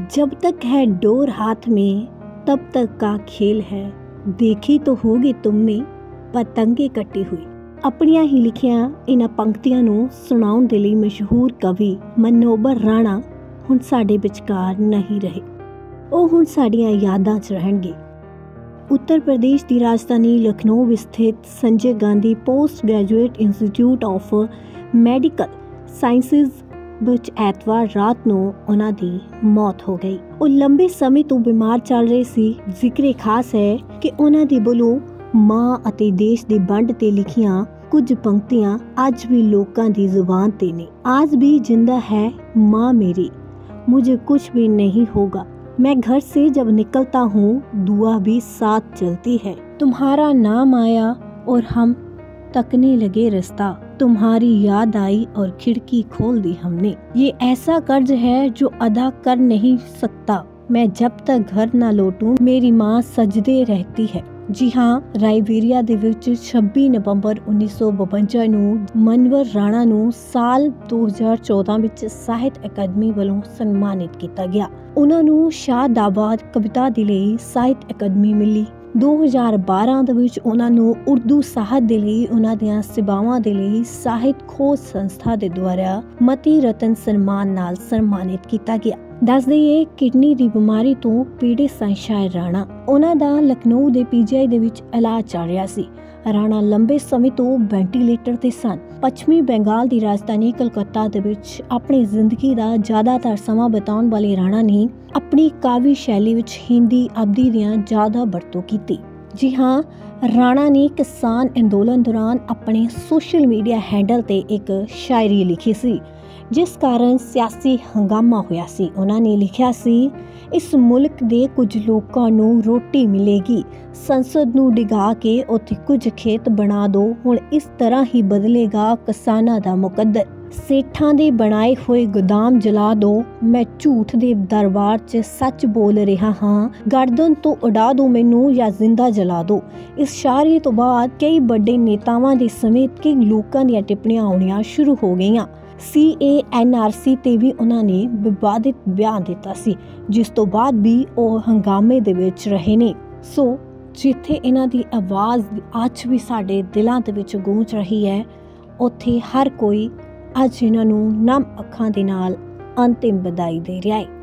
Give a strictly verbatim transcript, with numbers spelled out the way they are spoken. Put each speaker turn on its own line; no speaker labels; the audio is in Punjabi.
जब तक है डोर हाथ में तब तक का खेल है, देखी तो होगी तुमने पतंगे कटी हुई। ਆਪਣੀਆਂ ਹੀ ਲਿਖੀਆਂ ਇਹਨਾਂ ਪੰਕਤੀਆਂ ਨੂੰ ਸੁਣਾਉਣ ਦੇ ਲਈ ਮਸ਼ਹੂਰ ਕਵੀ ਮਨੋਬਰ ਰਾਣਾ ਹੁਣ ਸਾਡੇ ਵਿਚਕਾਰ ਨਹੀਂ ਰਹੇ। ਉਹ ਹੁਣ ਸਾਡੀਆਂ ਯਾਦਾਂ 'ਚ ਰਹਿਣਗੇ। ਉੱਤਰ ਪ੍ਰਦੇਸ਼ ਦੀ ਰਾਜਧਾਨੀ ਲਖਨਊ ਵਿੱਚ ਸਥਿਤ Sanjay Gandhi post graduate institute of medical sciences ਵਿੱਚ ਐਤਵਾਰ ਰਾਤ ਨੂੰ ਉਹਨਾਂ ਦੀ ਮੌਤ ਹੋ ਗਈ। ਉਹ ਲੰਬੇ ਸਮੇਂ ਤੋਂ ਬਿਮਾਰ ਚੱਲ ਰਹੇ ਸੀ। ਜ਼ਿਕਰੇ ਖਾਸ ਹੈ ਕਿ ਉਹਨਾਂ ਦੀ ਬੋਲੋ ਮਾਂ ਅਤੇ ਦੇਸ਼ ਦੀ ਵੰਡ ਤੇ ਲਿਖੀਆਂ ਕੁਝ ਪੰਕਤੀਆਂ ਅੱਜ ਵੀ ਲੋਕਾਂ ਦੀ ਜ਼ੁਬਾਨ ਤੇ ਨੇ। आज भी जिंदा है माँ मेरी, मुझे कुछ भी नहीं होगा, मैं घर से जब निकलता हूँ दुआ भी साथ चलती है, तुम्हारा नाम आया और हम तकने लगे रास्ता, तुम्हारी याद आई और खिड़की खोल दी हमने, ये ऐसा कर्ज है जो अदा कर नहीं सकता, मैं जब तक घर ना लौटूं मेरी माँ सजदे रहती है। ਜੀ ਹਾਂ, ਰਾਇਬੇਰੀਆ ਦੇ ਵਿੱਚ ਛੱਬੀ ਨਵੰਬਰ ਉੱਨੀ ਸੌ ਬਵੰਜਾ ਨੂੰ ਮਨਵਰ ਰਾਣਾ ਨੂੰ ਸਾਲ ਦੋ ਹਜ਼ਾਰ ਚੌਦਾਂ ਵਿੱਚ ਸਾਹਿਤ ਅਕਾਦਮੀ ਵੱਲੋਂ ਸਨਮਾਨਿਤ ਕੀਤਾ ਗਿਆ। ਉਹਨਾਂ ਨੂੰ ਸ਼ਾਹਦਾਬਾਦ ਕਵਿਤਾ ਦੇ ਲਈ ਸਾਹਿਤ ਅਕਾਦਮੀ ਮਿਲੀ। ਦੋ ਹਜ਼ਾਰ ਬਾਰਾਂ ਦੇ ਵਿੱਚ ਉਹਨਾਂ ਨੂੰ ਉਰਦੂ ਸਾਹਿਤ ਦੇ ਲਈ ਉਹਨਾਂ ਦੀਆਂ ਸੇਵਾਵਾਂ ਦੇ ਲਈ ਸਾਹਿਤ ਖੋਜ ਸੰਸਥਾ ਦੇ ਦੁਆਰਾ ਮਤੀ ਰਤਨ ਸਨਮਾਨ ਨਾਲ ਸਨਮਾਨਿਤ ਕੀਤਾ ਗਿਆ। ਦੱਸ ਦਈਏ, ਕਿਡਨੀ ਦੀ ਬਿਮਾਰੀ ਤੋਂ ਪੀੜਿਤ ਸਨ ਸ਼ਾਇਰ ਰਾਣਾ। ਉਹਨਾਂ ਦਾ ਲਖਨਊ ਦੇ ਪੀਜੀਆਈ ਦੇ ਵਿੱਚ ਇਲਾਜ ਚੱਲ ਰਿਹਾ ਸੀ। ਰਾਣਾ ਲੰਬੇ ਸਮੇਂ ਤੋਂ ਵੈਂਟੀਲੇਟਰ ਤੇ ਸਨ। ਪੱਛਮੀ ਬੰਗਾਲ ਦੀ ਰਾਜਧਾਨੀ ਕਲਕੱਤਾ ਦੇ ਵਿੱਚ ਆਪਣੀ ਜ਼ਿੰਦਗੀ ਦਾ ਜ਼ਿਆਦਾਤਰ ਸਮਾਂ ਬਿਤਾਉਣ ਵਾਲੇ ਰਾਣਾ ਨੇ ਆਪਣੀ ਕਾਵਿ ਸ਼ੈਲੀ ਵਿੱਚ ਹਿੰਦੀ ਅਬਦੀ ਦੀਆਂ ਜ਼ਿਆਦਾ ਵਰਤੋਂ ਕੀਤੀ। ਜੀ ਹਾਂ, ਰਾਣਾ ਨੇ ਕਿਸਾਨ ਅੰਦੋਲਨ ਦੌਰਾਨ ਆਪਣੇ ਸੋਸ਼ਲ ਮੀਡੀਆ ਹੈਂਡਲ ਤੇ ਇੱਕ ਸ਼ਾਇਰੀ ਲਿਖੀ ਸੀ, ਜਿਸ ਕਾਰਨ ਸਿਆਸੀ ਹੰਗਾਮਾ ਹੋਇਆ ਸੀ। ਉਹਨਾਂ ਨੇ ਲਿਖਿਆ ਸੀ, ਇਸ ਮੁਲਕ ਦੇ ਕੁਝ ਲੋਕਾਂ ਨੂੰ ਰੋਟੀ ਮਿਲੇਗੀ, ਸੰਸਦ ਨੂੰ ਡਿਗਾ ਕੇ ਉੱਥੇ ਕੁਝ ਖੇਤ ਬਣਾ ਦਿਓ, ਹੁਣ ਇਸ ਤਰ੍ਹਾਂ ਹੀ ਬਦਲੇਗਾ ਕਿਸਾਨਾਂ ਦਾ ਮੁਕੱਦਰ, ਸੇਠਾਂ ਦੇ ਬਣਾਏ ਹੋਏ ਗੋਦਾਮ ਜਲਾ ਦਿਓ, ਮੈਂ ਝੂਠ ਦੇ ਦਰਬਾਰ 'ਚ ਸੱਚ ਬੋਲ ਰਿਹਾ ਹਾਂ, ਗਰਦਨ ਤੋਂ ਉਡਾ ਦਿਓ ਮੈਨੂੰ ਜਾਂ ਜ਼ਿੰਦਾ ਜਲਾ ਦਿਓ। ਇਸ ਸ਼ਾਇਰੀ ਤੋਂ ਬਾਅਦ ਕਈ ਵੱਡੇ ਨੇਤਾਵਾਂ ਦੇ ਸਮੇਤ ਕਈ ਲੋਕਾਂ ਦੀਆਂ ਟਿੱਪਣੀਆਂ ਆਉਣੀਆਂ ਸ਼ੁਰੂ ਹੋ ਗਈਆਂ। ਸੀ ਏ ਐਨ ਆਰ ਸੀ ਤੇ ਵੀ ਉਹਨਾਂ ਨੇ ਵਿਵਾਦਿਤ ਬਿਆਨ ਦਿੱਤਾ ਸੀ, ਜਿਸ ਤੋਂ ਬਾਅਦ ਵੀ ਉਹ ਹੰਗਾਮੇ ਦੇ ਵਿੱਚ ਰਹੇ ਨੇ। ਸੋ ਜਿੱਥੇ ਇਹਨਾਂ ਦੀ ਆਵਾਜ਼ ਅੱਜ ਵੀ ਸਾਡੇ ਦਿਲਾਂ ਦੇ ਵਿੱਚ ਗੂੰਜ ਰਹੀ ਹੈ, ਉੱਥੇ ਹਰ ਕੋਈ ਅੱਜ ਇਹਨਾਂ ਨੂੰ ਨਮ ਅੱਖਾਂ ਦੇ ਨਾਲ ਅੰਤਿਮ ਵਿਦਾਈ ਦੇ ਰਿਹਾ ਹੈ।